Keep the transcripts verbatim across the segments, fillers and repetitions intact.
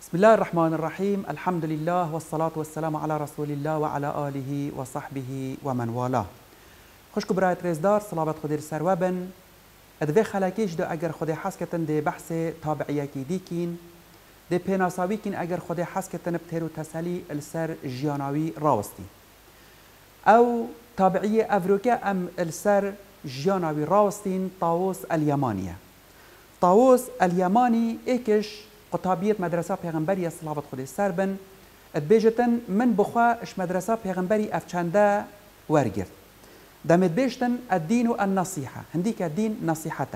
بسم الله الرحمن الرحيم. الحمد لله والصلاة والسلام على رسول الله وعلى آله وصحبه ومن والاه. خوشکو برای رزدار صلابت خودی سروابن ادوی خلاکیش دو اگر خودی حس کتن ده بحث تابعیه کی دیکین ده پیناساوی کین اگر خودی حس کتن بتر و تسلی السر جیاناوی راوستی او تابعیه افروکه ام السر جیاناوی راوستین طاووس الیمانیه. طاووس الیمانی ایکش قطابیت مدرسه پیغمبری صلوات خودی سر بن ادبیجتن من بخوا اش مدرسه پیغمبری افچنده ورگرد دمت بیشتن الدین و النصیحه هندیک الدین نصیحته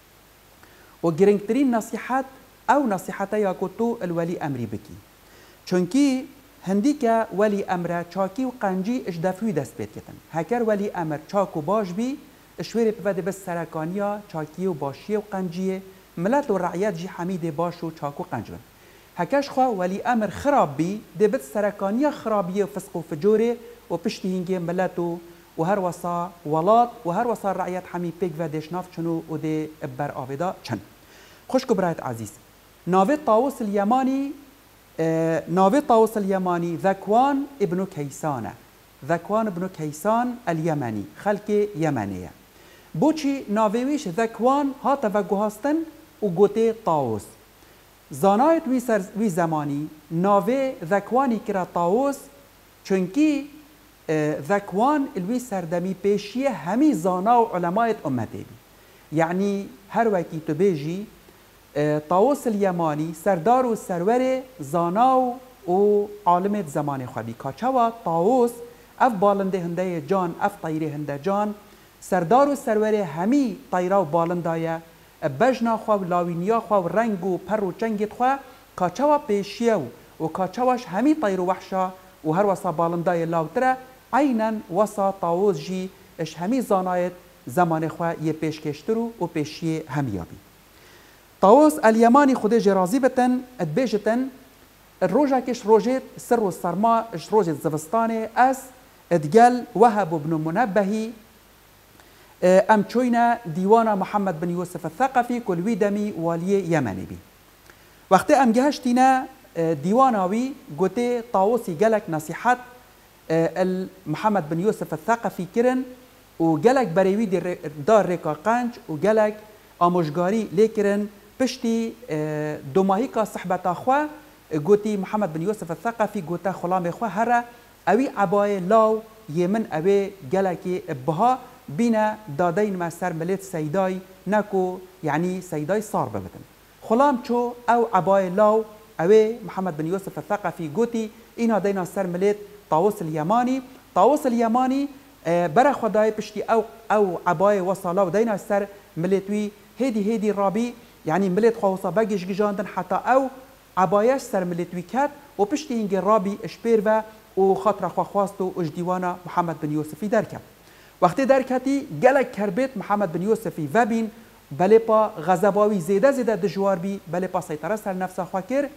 و گرنگترین نصیحت او نصیحته یا کتو الولی امری بکی چونکی هندیک ولی امر چاکی و قنجی اش دفوی دست بید کتن هکر ولی امر چاک و باش بی اشویر بوده بس سرکانیا چاکی و باشی و قنجیه ملت و رعیت جی حمید باش و چاک و قنج بن هکش خوا ولی امر خراب بی ده بد سرکانیا خرابیه و فسق و فجوره و پشتی هنگی ملت و و هر وصا ولاد و هر وصا رعیت حمی پیک و دشناف چنو و ده بر آویدا چن. خوشکو برایت عزیز ناوی طاووس الیمانی ناوی طاووس الیمانی ذکوان ابن کیسانه ذکوان ابن کیسان الیمانی خلق یمنیه بوچی ناویویش ذکوان ها توگهاستن و گوته طاووس زانایت وی, سر وی زمانی ناوی ذکوانی کرا طاووس چونکی ذکوان الوی سردمی پیشیه همی زانا و علمایت امتی بی یعنی هر وکی تو بیجی طاووس الیمانی سردار و سرور زانا و عالمت زمان خوابی کاچوا طاووس اف بالنده هنده جان اف طیره هنده جان سردار و سرور همی طیره و بالندایه بجنا خوا و لاوینیا خوا و رنگ و پر و چنگت خوا کاچوا پیشیه و کاچواش همی طیر و وحشا و هر وصا بالندای لاوتره عینا وصا طاووس جی اش همی زانایت زمان خوا یه پیش کشترو و پیشیه همیابی طاووس الیمانی خود جرازی بتن ادبیجتن الروجا کش روجت سر و سرما اش روجت زوستانه از ادگل وهب بن منبهی ام چوینا دیوان محمد بن یوسف الثقفی کلوی دمی والی یمنی بی وقتی ام گهشتینا دیواناوی گوته طاووسی گلک نصیحت محمد بن یوسف الثقفی کرن و گلک بریوی دار رکا قنج و گلک آموشگاری لیکرن پشتی دوماهی کا صحبت خواه گوتی محمد بن یوسف الثقفی گوته خلام خواه هره اوی عبای لاو یمن اوی گلکی بها بنا دادین ما سر ملت سیدای نکو یعنی سیدای صار ببتن خلام چو او عبای لاو اوی محمد بن یوسف الثقفی گوتی اینا دینا سر ملت طاووس الیمانی طاووس الیمانی برا خدای پشتی او او عبای وصالا و دینا سر ملتوی هدی هدی رابی یعنی ملت خواسا بگش گجاندن حتی او عبایش سر ملتوی کت و پشتی اینگ رابی اشپیر و و خاطر خوا خواست و اجدیوانا محمد بن یوسفی درکت وقتی درکتی گلک کربت محمد بن یوسفی و بین بله پا غضباوی زیده زیده دجوار بی بله پا سیطره سر نفسه خواه کر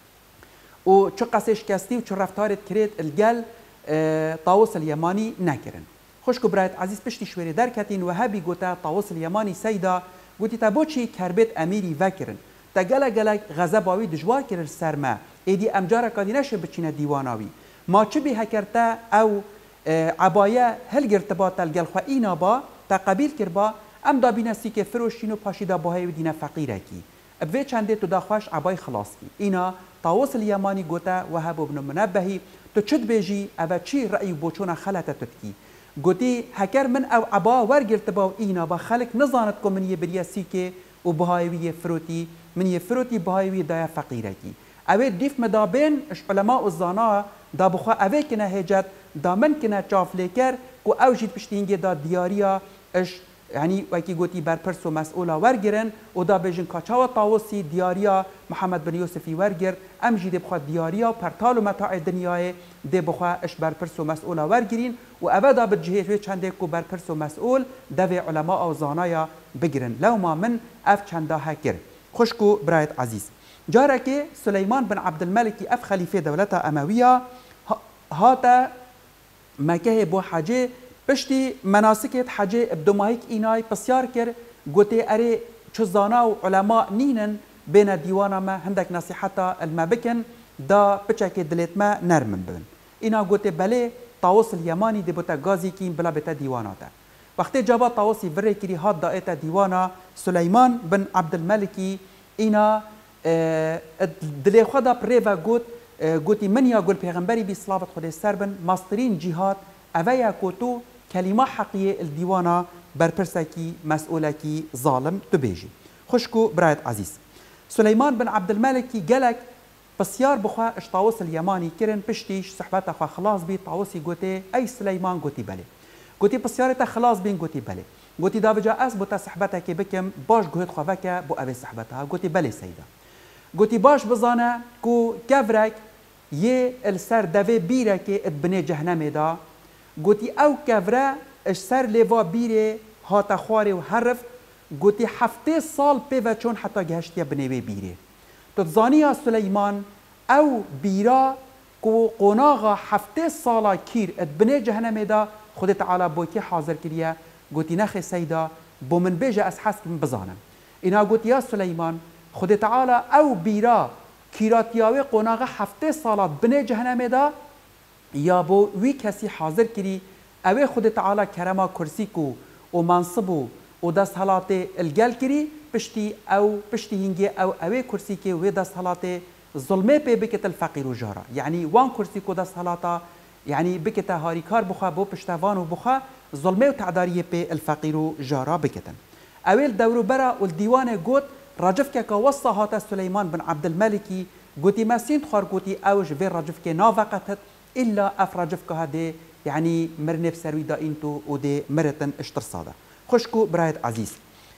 و چه قصش کستی و چه رفتارت کرد الگل طاووس الیمانی نکرن. خوشکو برایت عزیز پشتی شوری درکتین و هبی گوته طاووس الیمانی سیدا گوتی تا بوچی کربت امیری وکرن تا گلک گلک غضباوی دجوار کرد سرما ایدی امجاره کادی نشه بچینه دیواناوی ما چه بی هکرته او عبایه هل گرتباط الگل خو اینا با تا قبیل کر با ام دا بینستی که فروشین و پاشیدا باهای و دینه فقیره کی ابوی چنده تو داخوش عبای خلاص کی اینا طاووس الیمانی گوته وهب بن منبهی تو چد بیجی او چی رأی بوچونا خلطه تدکی گوتی هکر من او عبا ورگرتبا و اینا با خلق نزانت کو من یه بریاسی که و بهایوی فروتی من یه فروتی بهایوی دای فقیره کی اوی دیف مدابین اش علماء الزانا دا بخوا اوی کنه هجت دا من کنه چاف لیکر کو او جید پشتینگی دا دیاریا اش یعنی وکی گوتی برپرس و مسئولا ورگرن و دا بیجن کاچاو طاووسی دیاریا محمد بن یوسفی ورگر ام جید بخوا دیاریا پرتال و متاع دنیای دی بخوا اش برپرس و مسئولا ورگرین و او دا بجهیشوی چنده کو برپرس و مسئول دوی علماء او زانایا بگرن لو ما من اف چنده هکر. خوشکو برایت عزیز جاره که سلیمان بن عبدالملکی اف خلیفه دولت امویه هاتا مکه بو حجه پشتی مناسکت حجه بدمایک اینای پسیار کر گوته اره چو زانا و علماء نینن بين ديوانا ما هندك نصيحتا الما بكن دا بچك دلت ما نرم بن اینا گوته بله طاووس اليماني دي بوتا غازي كين بلا بتا ديواناتا وقت جابا طاووسي فري كري هاد دائتا ديوانا سليمان بن عبد الملكي اینا دلی خدا پریوا گوت گوتی من یا گل پیغمبری بی صلابت خود سربن ماسترین جهاد اویا کوتو کلمه حقیه الدیوانا برپرسکی مسئولکی ظالم تبیجی خوشکو برایت عزیز سليمان بن عبد الملكي قالك بسيار بخوا اش طاووس اليماني كرن بشتيش صحبته خوا خلاص بي طاووسي قوتي اي سليمان قوتي بلي قوتي بسيارته خلاص بين قوتي بلي قوتي دافجا اس بوتا صحبته كي بكم باش قوت خوفك بو ابي صحبتها قوتي بلي سيده قوتي باش بزانا كو كفرك يه السر دافي بيرك ابني جهنم دا قوتي او كفرا اش سر ليفا بيري هاتا خواري وحرف قوتي حفتي صال بيفا چون حتى جهشتيا بنيوي بيري تتزانيا سليمان او بيرا كو قناغا حفتي صالا كير ابني جهنم دا خود تعالى بوكي حاضر كريا قوتي نخي سيدا بو من بيجا اسحاس من بزانا انا قوتي يا سليمان خود تعالى او بيرا كيراتياوي قناغا حفتي صالا بني جهنم دا يا بو وي كسي حاضر كري اوي خود تعالى كرما كرسيكو ومنصبو ودست حالات الگل کری پشتی او پشتی هنگی او اوی کرسی که و دست حالات ظلمه پی بکت الفقیر و جارا یعنی وان کرسی کو دست حالاتا یعنی بکت هاری کار بخوا بو پشتوان و بخوا ظلمه و تعداری پی الفقیر و جارا بکتن اویل دورو برا والدیوان گوت رجف که وصا هات سليمان بن عبد الملكي گوتی مسین خار گوتی اوج وی رجف که ناوقتت الا اف رجف که هده يعني مرنف سروي دا انتو ودي مرتن اشترصاده خوشكو برايت عزيز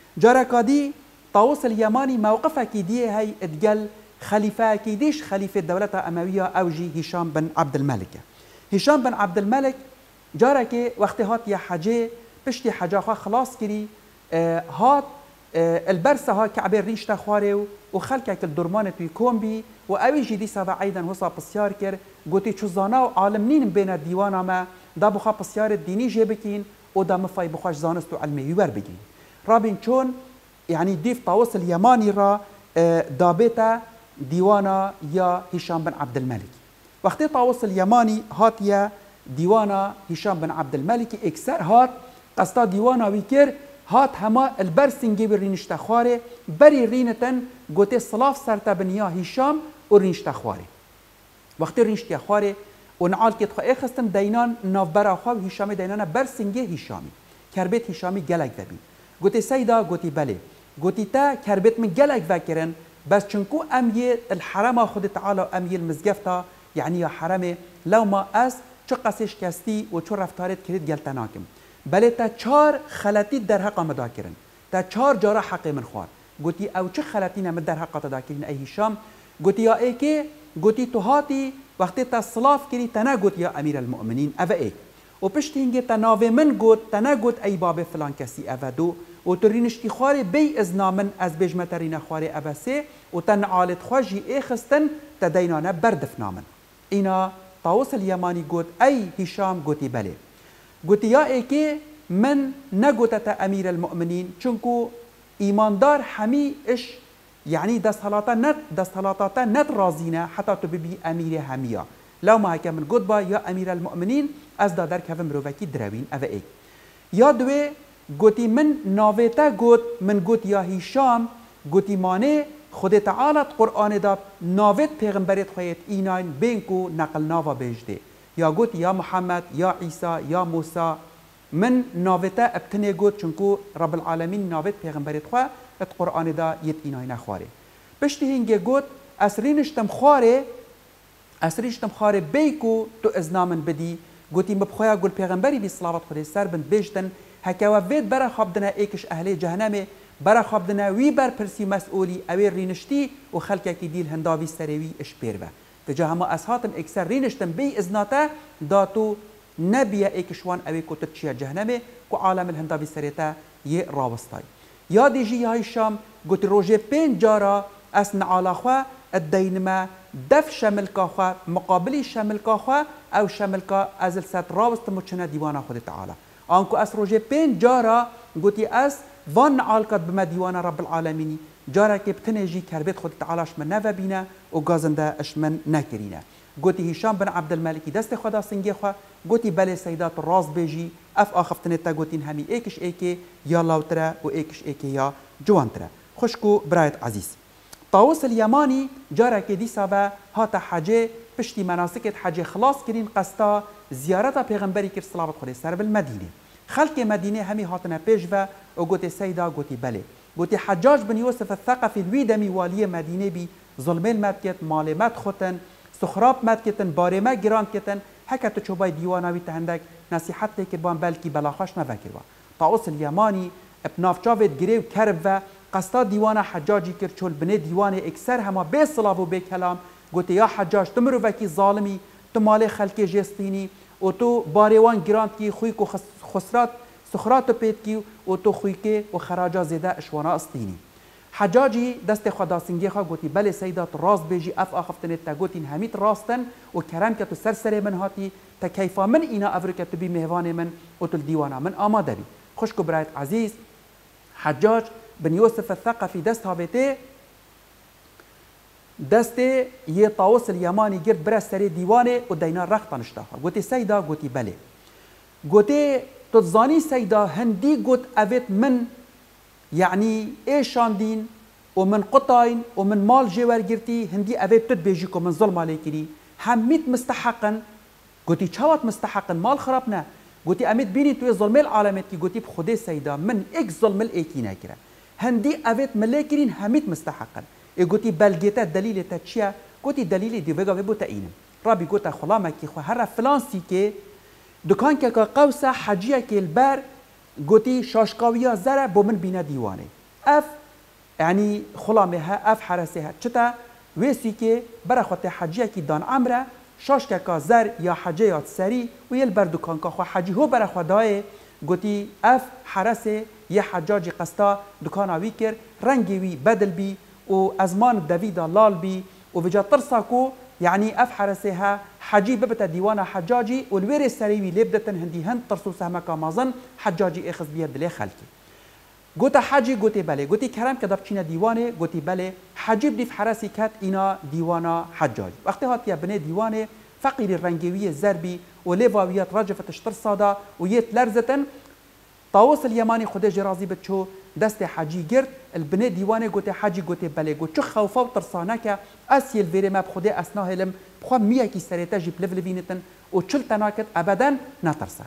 جاركادي طاووس اليماني موقفه كيدي هي اتقل خليفه كيديش خليفه الدولة الأموية اوجي هشام بن عبد الملك هشام بن عبد الملك جارك وقت هات يا حاجه بشتي حاجه خلاص كري آه هات آه البرسه ها كعبير ريش تخواري وخلكك الدرمان توي كومبي واويجي دي سبا ايضا وصا بسيار كر قوتي شو زانا عالمين بين الديوان ما دا بخا بسيار الديني جيبكين ودا مفاي بخاش زانستو علمي يور بجين رابين شون يعني ديف طاووس اليماني را دابتا ديوانا يا هشام بن عبد الملك وقت طاووس اليماني هات يا ديوانا هشام بن عبد الملك اكسر هات قصتا ديوانا ويكر هات هما البرسنجي برينشتا خواري بري رينتن قوتي صلاف سرتا بنيا هشام ورينشتا خواري وقت رينشتا خواري ونعال كي تخو اخستم دينان نافبرا خو هشام دينان برسنجي هشامي كربت هشامي جلك ذبي قوتي سيدا قوتي بلي قوتي تا كربت من جلك ذاكرن بس چنكو امي الحرم خد تعالى امي المزقفتا يعني يا حرمي لو ما اس چو قسش كستي و چو رفتارت كريت جلتناكم بلي تا چار خلطي در حق مداكرن تا چار جارا حق من خوار قوتي او چه خلطينا من در حق تداكرين اي هشام قوتي يا ايكي قوتي توهاتي وقتی تا صلاف کری تنا گوت یا امیر المؤمنین اوه ایک و پشت هنگی تناوه من گوت تنا گوت ای باب فلان کسی اوه دو و ترینشتی خواره بی ازنا من از بجمترین خواره اوه سه و تن عالت خواجی ای خستن تدینانه بردف نامن اینا طاووس اليماني گوت ای هشام گوتی بله گوتی یا ایکی من نگوتت امیر المؤمنین چونکو ایماندار همی اش يعني دستهلاتا نت دستهلاتا نت رازينا حتى تبي امير هميا لو ما هكا من قطبه يا امير المؤمنين از دادر كفم مروفكي دراوين اف اي يا دوي قوتي من نافيتا قوت من قوت يا هشام قوتي ماني خود تعالى قرآن دا نافت پیغمبرت خويت ايناين بينكو نقل نافا بيجدي يا قوت يا محمد يا عيسى يا موسى من نافتا ابتني قوت چونكو رب العالمين نافت پیغمبرت خوا القرآن دا يت إناي نخواري بشتي هنگي قوت أسرينشتم خواري أسرينشتم خواري بيكو تو إزنامن بدي قوتي مبخويا قول پیغمبري بي صلاة خدي سر بند بيجتن هكا وفيد برا خابدنا ايكش أهلي جهنمي برا خابدنا وي بر پرسي مسؤولي اوي رينشتي وخلقا كي ديل هنداوي سريوي اشبيروا تجاه ما أسهاتم اكسر رينشتم بي إزناتا داتو نبيا ايكشوان اوي كو تتشيا جهنمي كو عالم الهنداوي سريتا يه راوستاي يا دي جي هاي الشام قلت روجي بين جارا اسن على خوا الدينما دف شمل كاخوا مقابلي شمل كاخوا او شمل كا ازل سات راوست مچنا ديوانا خود تعالى انكو اس روجي بين جارا قلت اس فان عالقت بما ديوانا رب العالمين جاره که بتنه جی کربت خود تعالیش من نو بینه و گازنده اش من نکرینه گوتی هشام بن عبدالملکی دست خدا سنگی خو گوتی بله سیدات راز بیجی اف آخفتنه تا گوتین همی ایکش ایکی یا لاوتره و ایکش ایکی یا جوانتره خوشکو برایت عزیز طاووس الیمانی جاره که دیسا به هات حجه پشتی مناسکت حجه خلاص کرین قستا زیارت پیغمبری کرد صلوات خدا سر بالمدینه خلق مدینه همی هاتنه پیش و و گوتی سیدا گوتی بله گوتی حجاج بن یوسف الثقفی الوی دمی والی مدینه بی ظلمه مد مال مد خوتن سخراب مد کتن بارمه گران کتن هکت چوبای دیواناوی تهندک نصیحت کربان بلکی بلاخاش نفکروا طاووس الیمانی ابنافچاوت گریو کرب و قصدا دیوان حجاجی کرد چول بنه دیوان اکثر هما به صلاف و به کلام گوتی یا حجاج تو مروکی ظالمی تو مال خلق جستینی و تو باریوان گراند کی خوی کو خسرات سخرات پید کی و تو خوی که و خراجا زیده اشوانا استینی حجاجی دست خدا سنگی خوا گوتی بله سیدات راست بیجی اف آخفتنه تا گوتین همیت راستن و کرم که تو سر سر من هاتی تا کیفا من اینا افرکه تو بی مهوان من و تو دیوانا من آماده بی خوشکو برایت عزیز حجاج بن یوسف الثقفی دست هاویته دست یه طاووس الیمانی گرد برا سر دیوانه و دینا رختان اشتاها گوتی سیدا گوتی بله گوتی تزانی سیدا هندی گوت اوید من يعني ايشان دين ومن قطعين ومن مال جوار جرتي هندي ابي بتبيجيكم من ظلم عليكني هميت مستحقا قلتي شوات مستحقا مال خربنا قلتي اميت بيني توي ظلم العالمات كي قلتي بخدي سيدا من اك ظلم الايكي ناكره هندي ابيت ملاكرين هميت مستحقا قلتي بلجيتا دليل تاتشيا قلتي دليل دي فيغا بيبو تاينم رابي قلت خلامك كي خو هر فلانسي كي دكان كا قوسه حجيه كي البار قوتي شاشقاوية زرع بو من بينا ديواني اف يعني خلامها اف حرسها چتا ويسي كي برا خوتي حجيه كي دان عمره شاشكا كا زر يا حجيات سري ويل بردو كان كا خو حجي هو برا خداي قوتي اف حرسه يا حجاج قستا دكانا ويكر رنگي وي بدل بي و ازمان دافيدا لال بي و بجا ترساكو يعني اف حرسها حجي ببتا ديوانا حجاجي والوير السريوي لبدتن هندي هند ترسو سهمكا مازن حجاجي اخذ بيها دلي خلكي قوتا حجي قوتي بالي قوتي كرم كدابچينا ديواني قوتي بالي حجي بدي في حرسي كات انا ديوانا حجاجي وقت هاتيا بني ديواني فقير الرنگوية الزربي وليفاويات رجفة اشتر صادا ويت لرزتن طاووس اليماني خده جرازي بتشو دست حجي گرد البني ديواني قوتي حجي قوتي بالي قوت چو خوفا و ترسانكا اسيل فيري ما بخده اسنا هلم بخوا مية كي سريتا جيب لفل فينتن و چل تناكت ابدا نترسا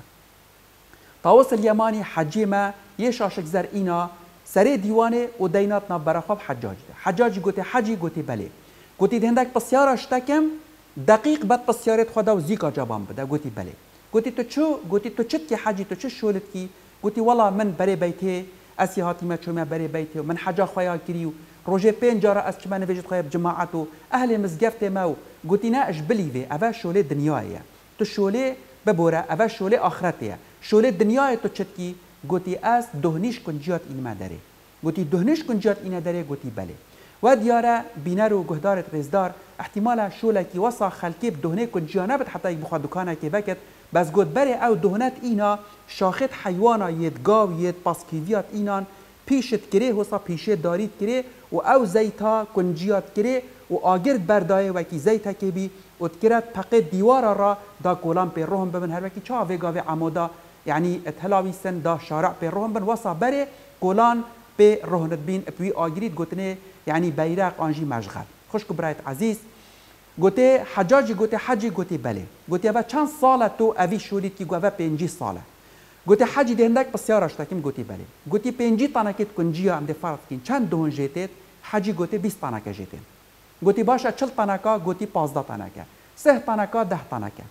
طاووس اليماني حجي ما يشاشك زر اينا سري ديواني و ديناتنا برخواب حجاج ده حجاج قوتي حجي قوتي بالي قوتي دهندك بسيارة اشتكم دقيق بد بسيارت خدا و زيكا جابان بده قوتي بالي قوتي تو چو قوتي تو چت كي حجي تو چو شولت كي قوتي والله من بري بيته اسي هاتي ما چوما بري بيته من حاجه خويا كريو روجي بين جارا اس كما نفجت خويا بجماعته اهل مزقفته ماو قوتينا اش بليفي افا شولي دنيايه تو شولي ببورا افا شولي اخرته شولي دنيايه تو چتكي قوتي اس دهنيش كنجيات ان ما داري قوتي دهنيش كنجيات ان داري قوتي بله وديارا بينارو جهدار رزدار احتمالا شولكي وصا خلكي بدهنه كنجيانا بت حتى يبخوا دكانه كي بكت بس قد بري او دهنات اينا شاخت حيوانا يتقاو يت باسكيفيات اينان بيشت كري وصا بيشت داريت كري و او زيتا كنجيات كري و آگرد بردايه وكي زيتا كبي و تكرت پقيت ديوارا را دا كولان بي روهم بمن هر وكي چا ويگاوي عمودا يعني اتهلاوي سن دا شارع بي روهم بن وصا بري كولان بي روهنت بين بوي آگريت قوتنه يعني بيراق انجي مشغل خوشكو برايت عزيز قوتي حجاجي قوتي حجي قوتي بله قوتي ابا چند ساله تو اوي شوريت كي قوه پنجي ساله قوتي حجي دهندك بسيارة اشتاكيم قوتي بله قوتي پنجي تاناكت كنجيا ام دي فرض كين چند دهون جيتت حجي قوتي بيس تاناكا جيتن قوتي باشا چل تاناكا قوتي پازده تاناكا سه تاناكا ده تاناكا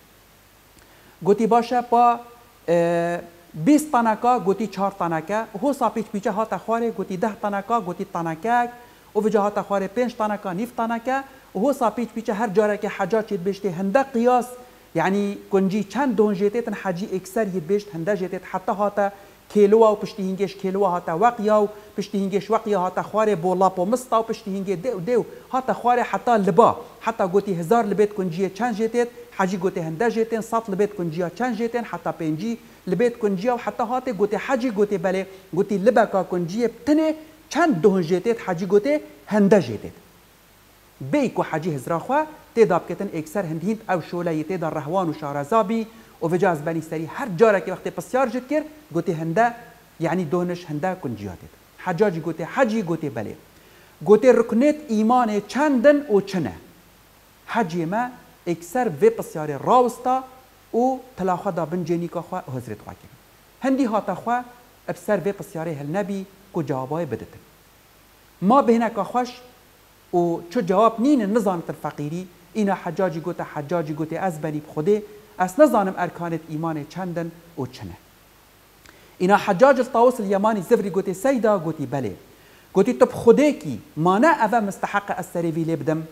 قوتي باشا با بيس تاناكا قوتي چار تاناكا هو ساپيچ پيچه هاتا خواري قوتي ده تاناكا قوتي تاناكا و وجه هاتا خواري پنج تاناكا نيف تاناكا وهو صابيج بيچه هر جاره که حجاج يتبشته هنده قياس يعني كنجي چند دون جيتت حجي اكثر يتبشت هنده جيتت حتى هاتا كيلوا و پشتی هنگش كيلوا هاتا وقيا و پشتی هنگش وقيا هاتا خواري بولاپ و مستا و پشتی هنگه دو دو هاتا خواري حتى لبا حتى قوتي هزار لبيت كنجيه چند جيتت حجي قوتي هنده جيتن صات لبيت كنجيه چند جيتن حتى پنجي لبيت كنجيه و حتى هاتا قوتي حجي قوتي بله قوتي لبا کا كنجيه بتنه چند دهن جیتت حجی گوته هنده جیتت بیک و حجی هزرا خوا تیدا بکتن اکثر هندهیند او شوله تیدا رهوان و شارزابی و وجاز بنی سری هر جاره که وقتی پسیار جد کر گوته هنده یعنی دهنش هنده کنجیاتت حجاجی گوته حجی گوته بله گوته رکنت ایمان چندن و چنه حجی ما اکثر و پسیار راوستا و تلاخوا دا بنجینی که خوا حضرت خوا کرد هندی هاتا خوا ابسر و پسیاره هل نبی کو جوابای بدتن ما بهنه که خوش و چو جواب نین نزانت الفقیری اینا حجاجی گوته حجاجی گوته از بنی بخوده از نزانم ارکانت ایمان چندن و چنه اینا حجاج الطاووس اليماني زفري گوته سیدا گوتی بله گوتی تو بخوده کی مانه اوه مستحق از سریوی لبدم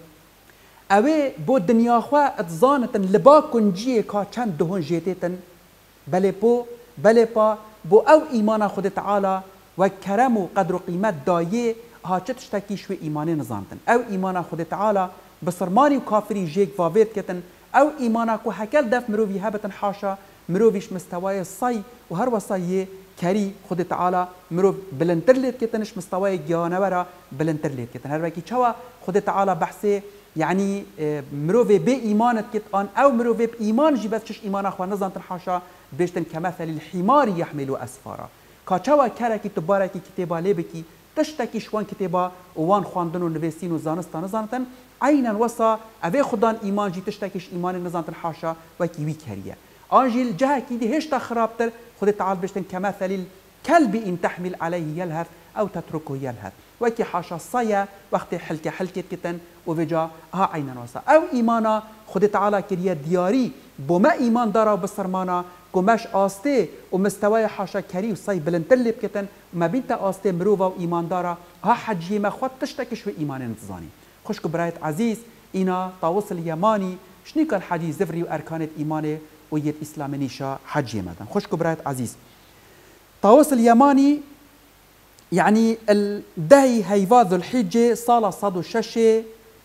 اوه بو دنیا خوا اتزانتن لبا کنجیه که چند دهون جیتتن بله بو بله پا بو او ایمان خود تعالی و کرم و قدر و قیمت دایه ها چه تشتکی شوی ایمانی نزانتن او ایمان خود تعالی بسرمانی و کافری جیک واوید کتن او ایمان کو هکل دف مرووی هبتن حاشا مروویش مستوای صی و هر وصایه کری خود تعالی مروف بلندتر لید کتنش مستوای گیانورا بلندتر لید کتن هر وکی چوا خود تعالی بحثه يعني مروف بي إيمانت كت آن أو مروف بإيمان جبت شش إيمان أخوان نزانت الحاشا بيشتن كمثل الحمار يحمل أسفارا كاتشوا كاركي تباركي كتابا ليبكي تشتكي شوان كتابا وان خواندن ونفسين وزانستا نزانتن عينا وصا أبي خدان إيمان جي تشتكيش إيمان نزانت الحاشا وكي وي كاريا آنجيل جها كيدي هشتا خرابتر خد تعالى بيشتن كمثل الكلب إن تحمل عليه يلهث أو تتركه يلهث وكي حاشا صيا وقت حلكة حلكة كتن وفجا ها عينا وصا أو إيمانا خد تعالى كريا دياري بما إيمان دارا وبصرمانا كماش آستي ومستوى حاشا كري وصي بلنتلب كتن وما بنت آستي مروفا وإيمان دارا ها حجي ما خد تشتكش في إيمان انتظاني خوشكو برايت عزيز إنا طاووس اليماني شنيك الحديث زفري وأركانة إيماني ويد إسلام نيشا حجي مدن خوشكو برايت عزيز طاووس اليماني يعني الدهي هيفا ذو الحجة صالة صدو ششة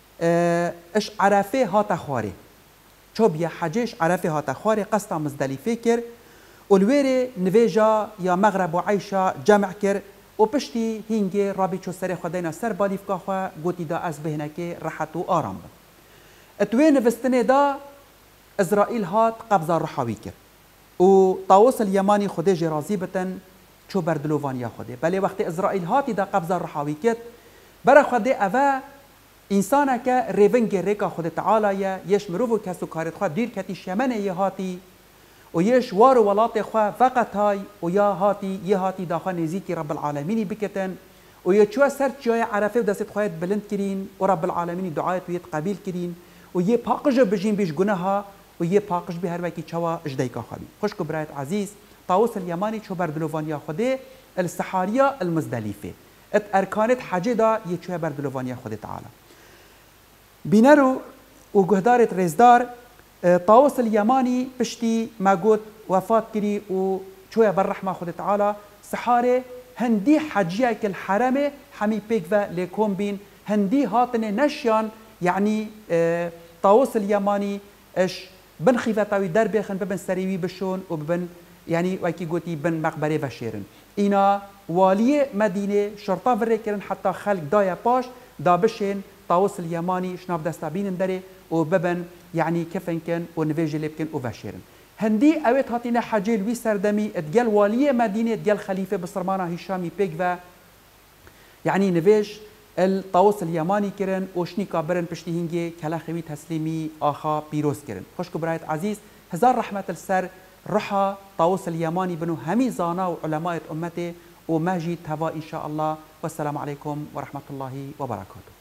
اش عرفه هاتا خواري شو بيا حجيش عرفه هاتا خواري قصتا مزدلفه كر والويري نفيجا يا مغرب وعيشة جمع كر وبشتي هنجي رابي چو سري خدينا سر باليف كاخوا قوتي دا از بهنكي رحت و آرام اتوين نفستنه دا إسرائيل هات قبضة رحاوي كر و طاووس اليماني خده جرازي بتن شو بردلوفانيا خده بله وقت إسرائيل هاتي دا قبضة رحاوي كت برا خده أفا إنسانا كا ريفنج ريكا خده تعالى يا يش مروفو كسو كارت خوا دير كتي شمنه يهاتي ويش وارو ولاتي خوا فقط هاي ويا هاتي يهاتي داخل نزيكي رب العالمين بكتن ويشوا سر جاي عرفه ودست خوايت بلند كرين ورب العالمين دعايت ويت قبيل كرين ويه باقج بجين بيش جناها ويه باقج به هر وکی چوا اجدایکا خالی خوشکو برایت عزیز طاووس اليماني چو بردلوفانيا خده السحارية المزدلفة ات اركانت حجه دا يه چو بردلوفانيا خده تعالى بينرو وجهدارت رزدار طاووس اليماني بشتي ما قوت وفات كري و چو بالرحمة خده تعالى سحاره هندي حجيه الحرمه حمي بيكفا ليكون بين هندي هاتن نشيان يعني طاووس اليماني اش بن خيفتاوي دربخن ببن سريوي بشون وببن يعني وكي قوتي بن مقبره وشيرن اينا والي مدينه شرطه فريكرن حتى خلق دايا باش دا بشين طاووس اليماني شناف دستابين دري وببن يعني كفن كن ونفيج لبكن وفشيرن هندي اويت هاتينا حجيل وي سردمي اتقال والي مدينه اتقال خليفه بصرمانه هشامي بيكفا يعني نفيج الطاووس اليماني كرن وشني كابرن بشتي هنجي كلا خوي تسليمي اخا بيروز كرن خوشكو برايت عزيز هزار رحمه السر رحى طاووس اليماني بنو همي زانا وعلماء امته وماجي توا ان شاء الله والسلام عليكم ورحمه الله وبركاته.